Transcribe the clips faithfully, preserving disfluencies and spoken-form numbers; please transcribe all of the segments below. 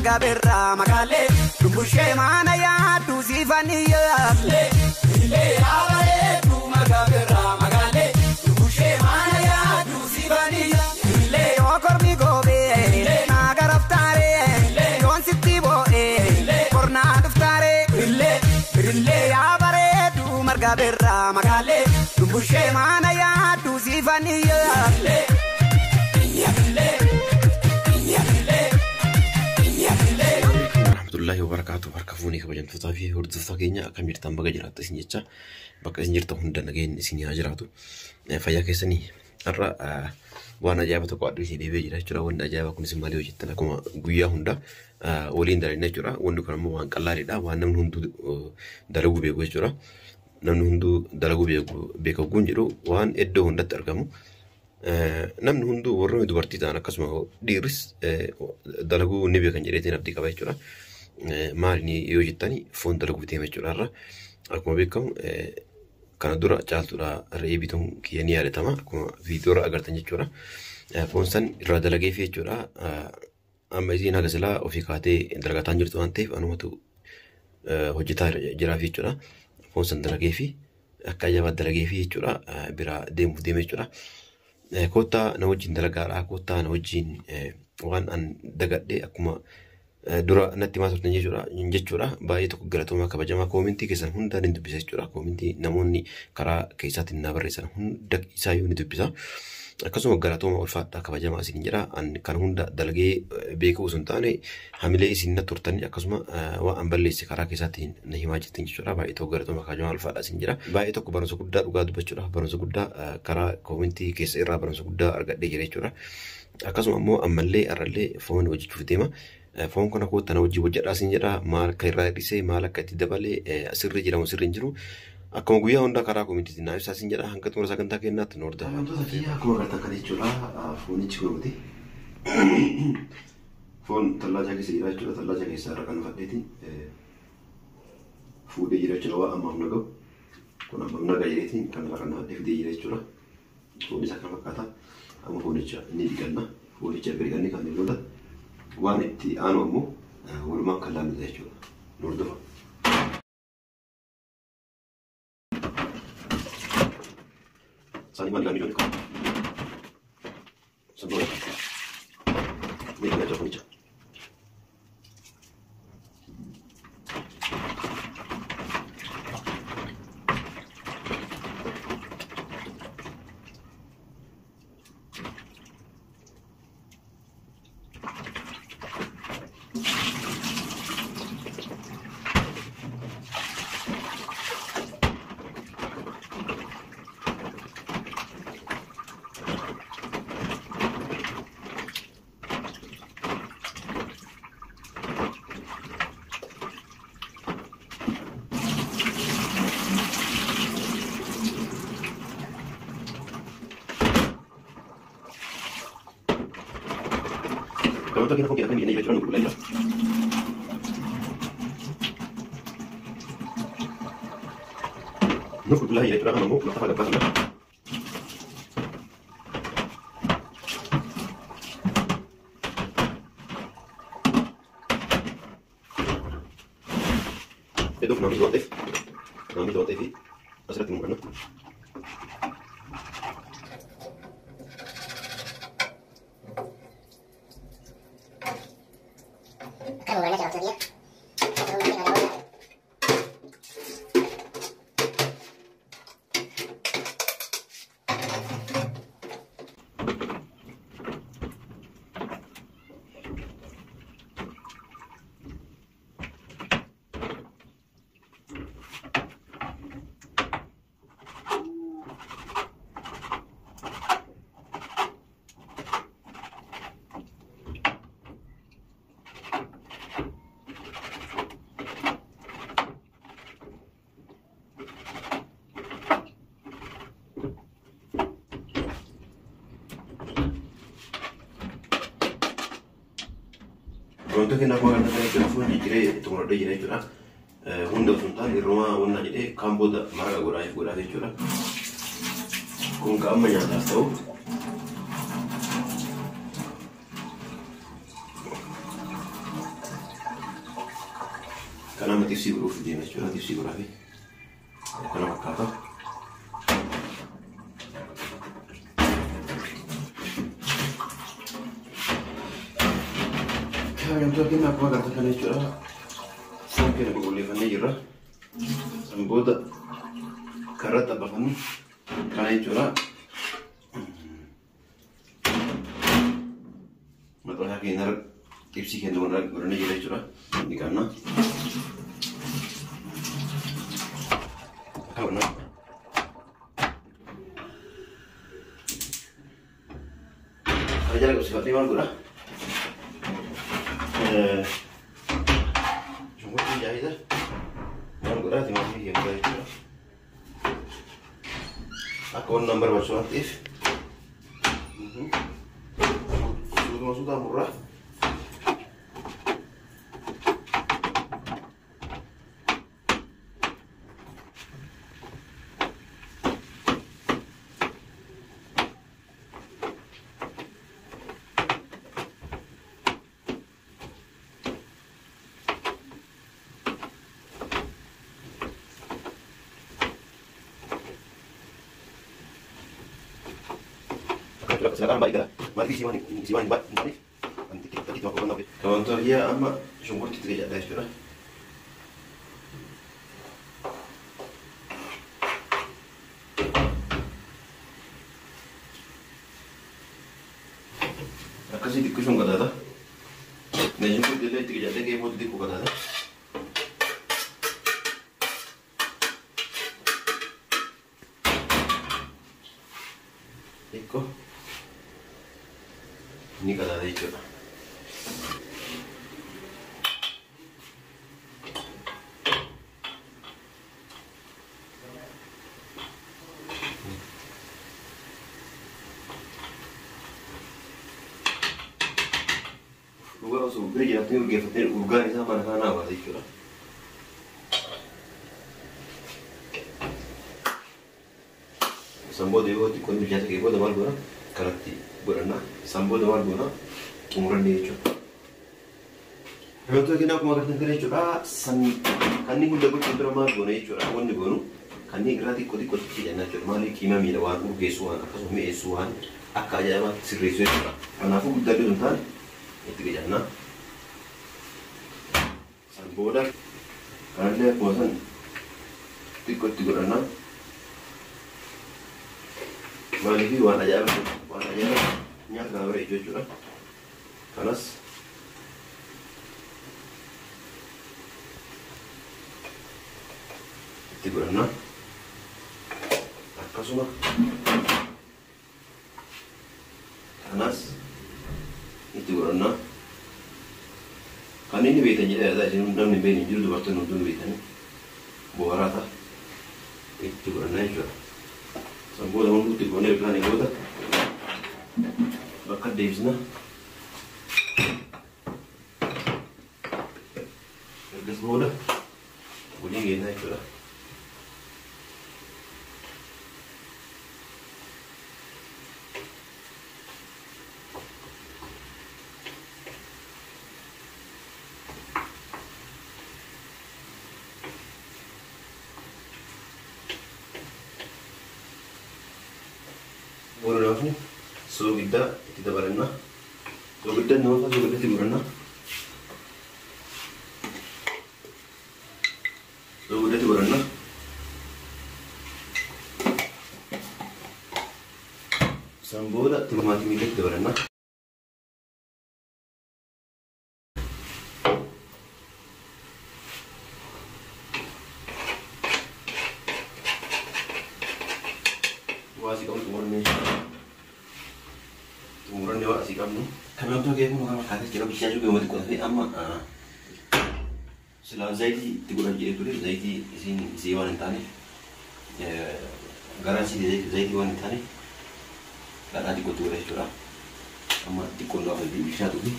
margabera magale dumbushe mana ya duzivaniya le le abare du margabera magale dumbushe mana ya duzivaniya le okormi gobe le nagaraftare le yon sittibo e le korna duftare le le abare du margabera magale dumbushe mana ya duzivaniya le الله وبركاته بركفوني كبجن فتافي هرد فتاكينيا كم يرتم بقى جرات سنيتشا بقى سنجرت هندا نجين سني هجراتو فيا كسني الرا وانا جابت قادو سيدي بيجي رجلا وانا جابك كم سمالي وجدتنا كم قويا هندا ولين داري نجرا وانا كرام وان كلاري دا وانا من هندو دلقو بيجو جرا نمن هندو دلقو بيجو بيجو جونجرو وان إدو هندا تركمو نمن هندو ورّو دوبارتي تانا كسمه ديرس دلقو نبي كان جريتين أبدي كباي جرا مالني يوجدني فون دلقو بتيمة جرارة أكما بيكم كان دورا جالتورا ريبيتون كياني على تما أكما فيديورا أقدر تنجي جرا فون سن رادلقي في جرا أما إذا نغسلا وفي كاتي درجاتان جرتو أنتي أنا متو هجتا جرا في جرا فون سن دلقي في أكاجا بدلقي في جرا برا ديم ديمة جرا كوتا نوجين دلقارا كوتا نوجين وان أن دقدي أكما dura natti maasot jechuudha jechuudha baay'ee tokko galatoomaa kabajamaa koomintii keessan hunda ni dubbisa jechuudha koomintii namoonni karaa keessaatiin na barreessan hunda isaa yoo ni dubbisa akkasuma galatooma ulfaadhaa kabajamaa isin jedha kan hunda dalagee beekuu osoo hin taane hamilee isin na turtanii akkasuma waan balleesse karaa keessaatiin na himaa jettan jechuudha baay'ee tokko galatooma kabajamaa ulfaadhaa isin jedha baay'ee tokko barumsa guddaa dhugaa dubbachuudha barumsa guddaa karaa koomintii keessa irraa barumsa guddaa argadhee jira jechuudha akkasuma immoo ammallee arrallee foon hojjechuuf deema foon kana koota na hojii hojjedhaa isin jedha maal akka irraa hir'isee maal akka itti dabalee sirri jedhamu sirri hin jiru akkuma guyyaa hundaa karaa koomintiitiin naaf ibsaa isin jedha hanga xumura sagantaa kennaatti noorda. Akkuma agartan kana jechuudha foonichi kunuuti foon tallaajaa keessa jira jechuudha tallaajaa keessaa irra kan fadheeti fuudhee jira jechuudha waan ammaaf nagahu kun ammaaf nagaa jireetiin kan irra kan fadhee fidee jira jechuudha foon isaa kan fakkaata amma foonicha ni dhiqanna foonicha erga dhiqannee kan booda waan itti aanu ammoo walumaan kan laallatu jechuudha noordofa. Sani maal laalluu kan sanboo ni kan ajaa'u nicha. Kalau tak kira kau kira kan ini macam mana pula ya? Nuk pula ya curang kamu, nak apa dapat anda? Itu nama itu aktif, nama itu aktif. Asal temu mana? Untuk kita buat nanti telefon dikira itu ada jadi curah, Honda Sultan di rumah Honda jadi kamboda marga gurah gurah jadi curah, kung kamu yang tak tahu, Kana amma tifsii godhuuf deema jechuudha. Tifsii godhaafi kana fakkaata. Wantoota keenya akkuma agartan kana jechuudha. Foon keenya qulqulleeffannee jirra. Sanboota karratti abbafannu kana jechuudha. Maqaa keenya ibsii keenya godhannee jira jechuudha. Ni qabna. Qabna. Kana jala qabsiifadhee maal godha? Shunkurtii jaahisa maal godhaa timaatimii keenya godhaa jechuudha. Akka waan nama barbaachisu waan ta'eef suutuma suutaan murraa. Silakan baik dah. Mari si mani si mani bat mani. Nanti kita kita makan apa? Kawan tu dia amma syukur kita kerja dah sudah. Akasi di kusung kata dah. Nejum tu dia kerja dah ke mau di ku kata dah. Eko. Ini kata dia juga. Lugar langsung beri jadi nanti urgen fatir urgan itu mana mana apa dia juga. Sambo dewa di kondisi jasa kebo damal guna karati berana sambo damal guna umuran dia juga. Kalau tu kita mau kerja kerja juga san kani guna guna tempera mal guna juga awan di guna kani kerati kodi kodi kita nak juga mali kima mila wan urgesuan apa semua esuan akka aja mah serius juga. Karena aku guna dulu ntar itu kerja na sambo dah karena dia bosan tikut tikut na. Maliki warna aja, warna aja, nyak nggak boleh jujur lah, panas. Tiga enam, apa semua? Panas, itu enam. Kan ini betanya ada, jadi enam nih beni, jadi dua tahun nonton betanya, bawa rata, itu enam juga. Sambo dalam putih kone pelani kota, bakat Davisna, kertas boda, bunyi gini aja lah. Boleh nih, so kita kita bareng lah. So kita nama so kita tidur lah. So kita tidur lah. Sambo dah tidur mati milik tidur lah. Wasi kamu tumuran nih, tumuran nih wasi kamu. Kami waktu kayak mau makan kata kira bisa juga mau tikut tapi ama selain zaiti tikuran jadi tu deh zaiti isin isi wanita nih, garansi zaiti zaiti wanita nih, karena tikut tu deh curah, ama tikut doang lebih bisa tuh nih.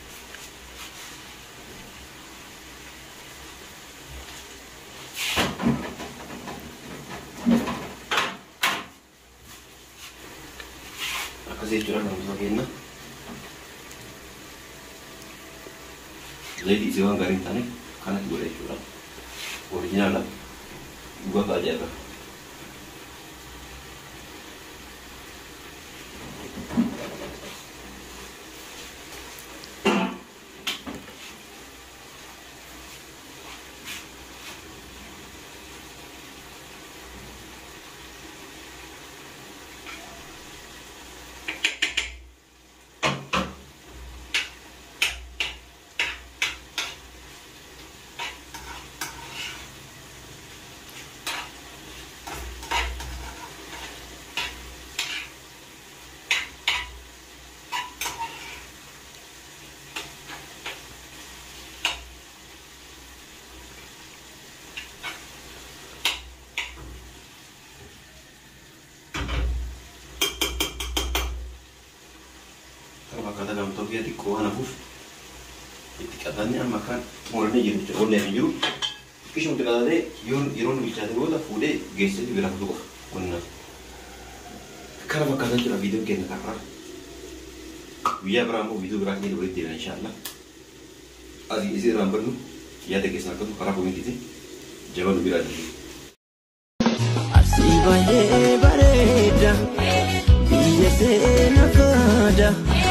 Kasi curang dalam sebagainya. Jadi siwang garing tani karena boleh curang. Original lah. Buat aja tuh. Kata dalam topi di kuah nafus, itu katanya makan mulanya jadi coba nih juru, kisah untuk kata deh, iron iron bicara dulu lah, udah gesnya juga aku tuh, mana, karena makanya cuma video kena kakak, biar berapa video beraknya dulu di Insyaallah, asyik isi ramper tuh, ya deh gesnya tuh karena pun gitu, jangan lebih lagi. Asibane bareda, biasa nakada.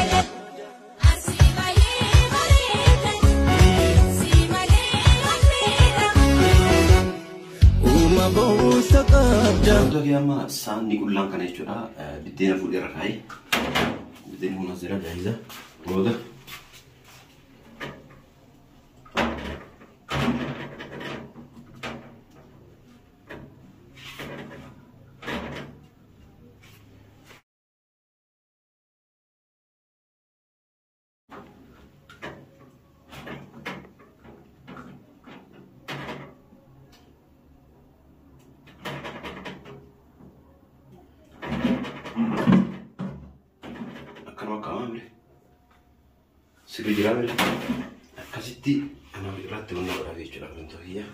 Contoh kiama sandi ulang kan itu dah, bidena full rakai, bidena munazirah jahizah, bodoh. Akan makan boleh. Segera boleh. Kasih ti, anak berat tu nak ravi curang untuk dia.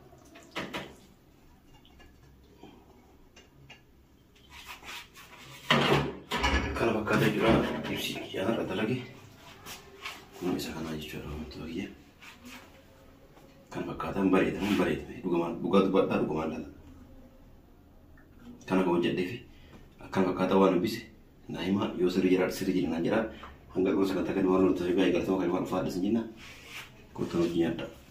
Kalau makan dia curang, isi jangan ada lagi. Kau misalkan aja curang untuk dia. Kan makan barit, barit. Bukan bukan buat tak bukan dah. Karena kau jadi, akan makan tahu bisa. Nah, ima yo seri jerat seri jerat nanjara, hangga kau sekatakan warna tu juga ikat sama kali warna fadas jenah, kau tahu nyata.